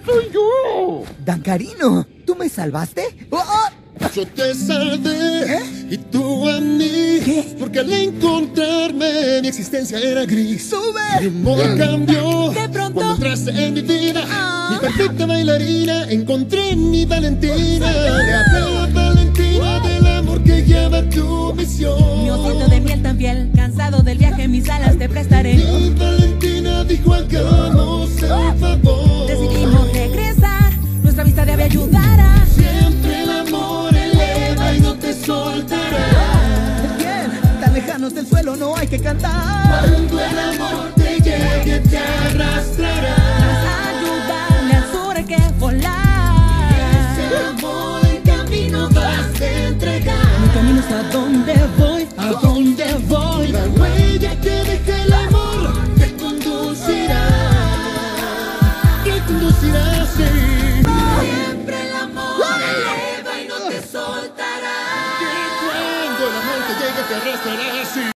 ¡Soy yo! Dancarino, ¿tú me salvaste? ¡Oh! Yo te salvé y tú a mí. ¿Qué? Porque al encontrarme mi existencia era gris. ¡Sube! Mi modo cambió De pronto. cuando entraste en mi vida. Ah. Mi perfecta bailarina encontré en mi Valentina. Le hablé a la Valentina del amor que lleva tu misión. Mi osito de miel tan fiel, cansado del viaje, mis alas te prestaré. Mi Valentina dijo hagamos el favor. Decidimos regresar, nuestra amistad debe ayudar a... Siempre el amor eleva y no te soltará. Bien, tan lejanos del suelo no hay que cantar. Cuando el amor te llegue te arrastrará. Ayudarle al sur que volar. Ese amor en camino vas a entregar. Mi camino es a donde voy, a donde voy. La huella que deja el amor te conducirá. Te conducirá, sí. Siempre el amor eleva y no te soltará. Cuando el amor te llegue te arrastrará, sí.